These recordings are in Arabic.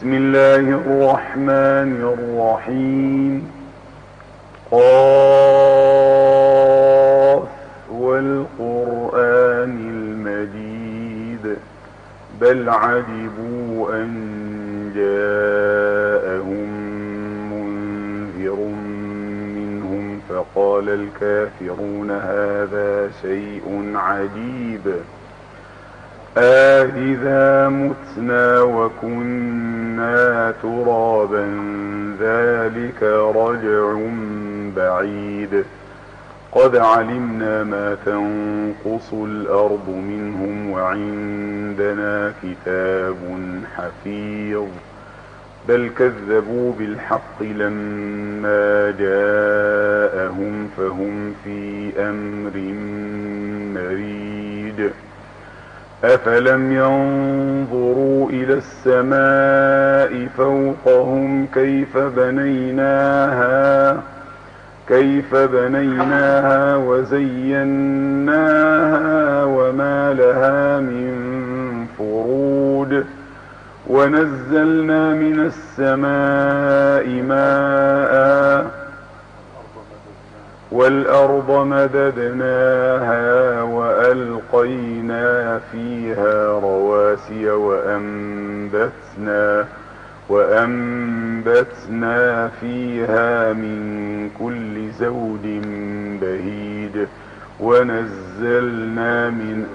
بسم الله الرحمن الرحيم. قاف والقرآن المجيد بل عجبوا أن جاءهم منذر منهم فقال الكافرون هذا شيء عجيب أإذا متنا وكنا ترابا ذلك رجع بعيد قد علمنا ما تنقص الأرض منهم وعندنا كتاب حفيظ بل كذبوا بالحق لما جاءهم فهم في أمر مريج أفلم ينظروا إلى السماء فوقهم كيف بنيناها وزيناها وما لها من فروج ونزلنا من السماء ماء والأرض مددناها وألقينا فيها رواسي وأنبتنا فيها من كل زوج بهيج ونزلنا من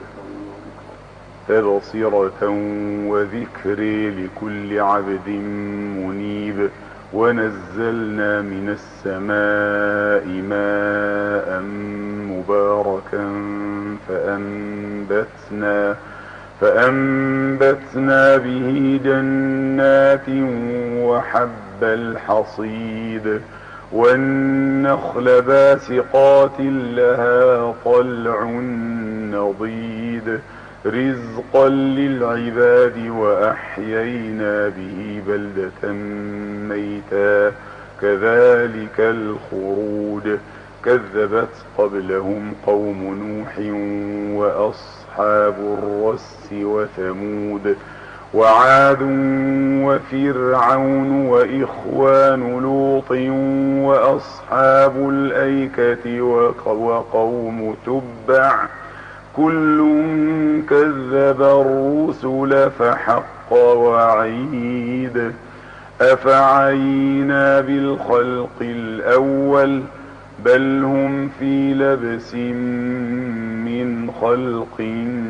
تبصرة وذكر لكل عبد منيب ونزلنا من السماء ماء مباركا فأنبتنا به جنات وحب الحصيد والنخل باسقات لها طلع نضيد رزقا للعباد وأحيينا به بلدة ميتا كذلك الخروج كذبت قبلهم قوم نوح وأصحاب الرس وثمود وعاد وفرعون وإخوان لوط وأصحاب الأيكة وقوم تبع كل كذب الرسل فحق وعيد أفعينا بالخلق الأول بل هم في لبس من خلق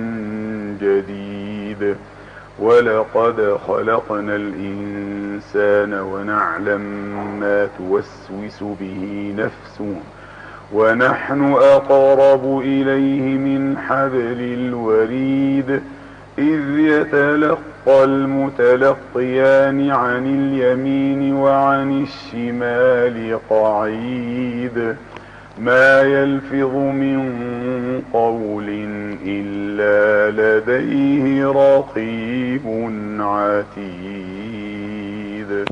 جديد ولقد خلقنا الإنسان ونعلم ما توسوس به نفسه ونحن أقرب إليه من حبل الوريد إذ يتلقى المتلقيان عن اليمين وعن الشمال قعيد ما يلفظ من قول إلا لديه رقيب عتيد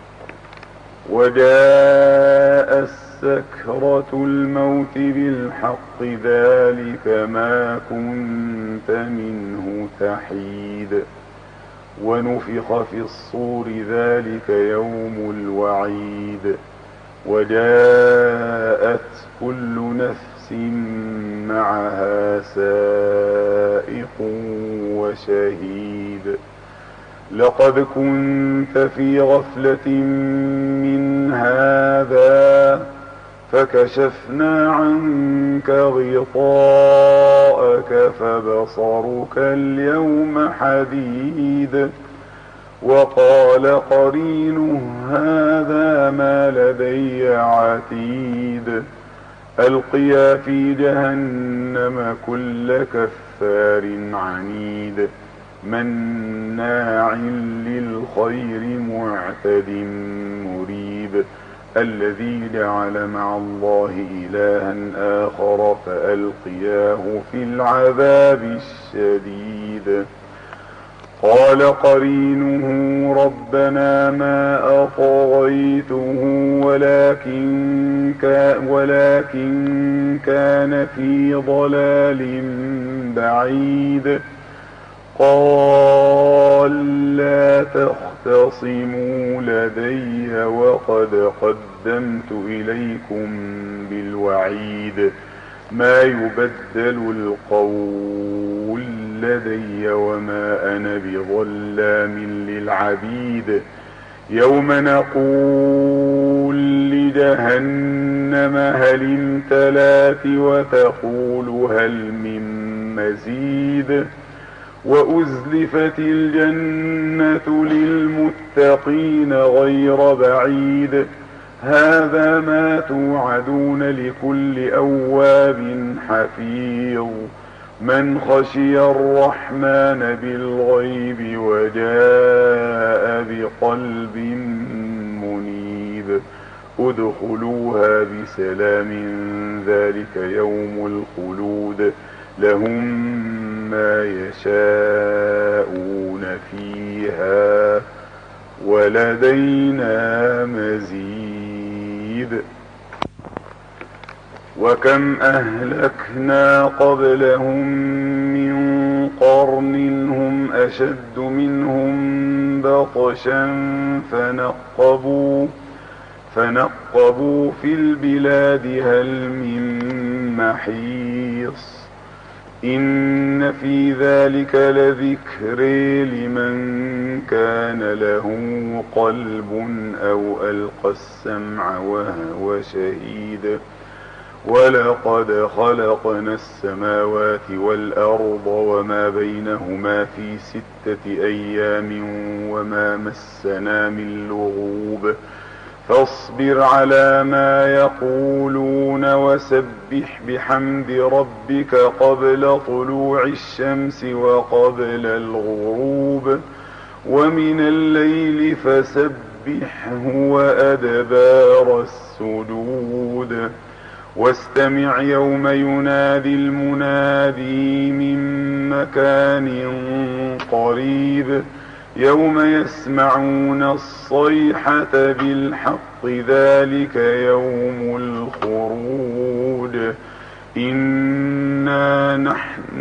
وجاء سكرة الموت بالحق ذلك ما كنت منه تحيد ونفخ في الصور ذلك يوم الوعيد وجاءت كل نفس معها سائق وشهيد لقد كنت في غفلة من هذا فكشفنا عنك غطاءك فبصرك اليوم حديد وقال قرينه هذا ما لدي عتيد ألقيا في جهنم كل كفار عنيد مناع للخير معتد مريب الذي جعل مع الله إلها آخر فألقياه في العذاب الشديد قال قرينه ربنا ما أطغيته ولكن كان في ضلال بعيد قال لا تختصموا لدي وقد قدمت إليكم بالوعيد ما يبدل القول لدي وما أنا بظلام للعبيد يوم نقول لجهنم هل امتلأت وتقول هل من مزيد وأزلفت الجنة للمتقين غير بعيد هذا ما توعدون لكل أواب حفيظ من خشي الرحمن بالغيب وجاء بقلب منيب ادخلوها بسلام ذلك يوم الخلود لهم ما يشاءون فيها ولدينا مزيد وكم أهلكنا قبلهم من قرن هم أشد منهم بطشا فنقبوا في البلاد هل من محيص إن في ذلك لذكر لمن كان له قلب أو ألقى السمع وهو شهيد ولقد خلقنا السماوات والأرض وما بينهما في 6 أيام وما مسنا من لغوب فاصبر على ما يقولون وسبح بحمد ربك قبل طلوع الشمس وقبل الغروب ومن الليل فسبحه وأدبار السجود واستمع يوم ينادي المنادي من مكان قريب يوم يسمعون الصيحة بالحق ذلك يوم الخروج إنا نحن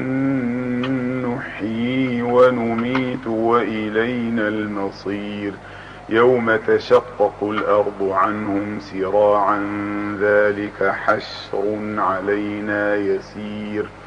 نحيي ونميت وإلينا المصير يوم تشقق الأرض عنهم سراعا ذلك حشر علينا يسير